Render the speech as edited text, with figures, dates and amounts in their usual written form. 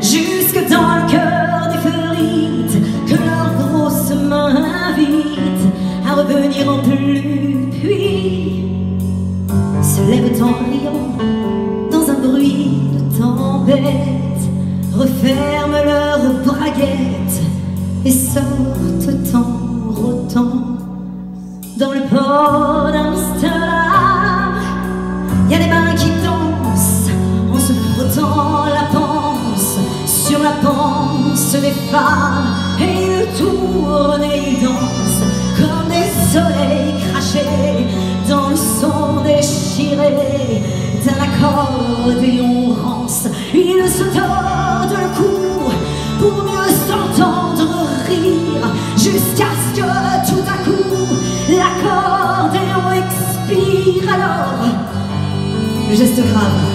jusque dans le cœur des fleurites, que leurs grosses mains invitent à revenir en pluie, puis se lèvent en riant dans un bruit de tempête, referment leurs braguettes et sortent en rôtant dans le port d'Amsterdam. Il y a des mains qui dansent en se frottant la panse sur la panse des femmes, et ils tournent et ils dansent comme des soleils crachés dans le son déchiré d'un accordéon rance. Ils se tordent le cou pour mieux s'entendre rire, jusqu'à ce que tout à coup l'accordéon expire. Alors le geste grave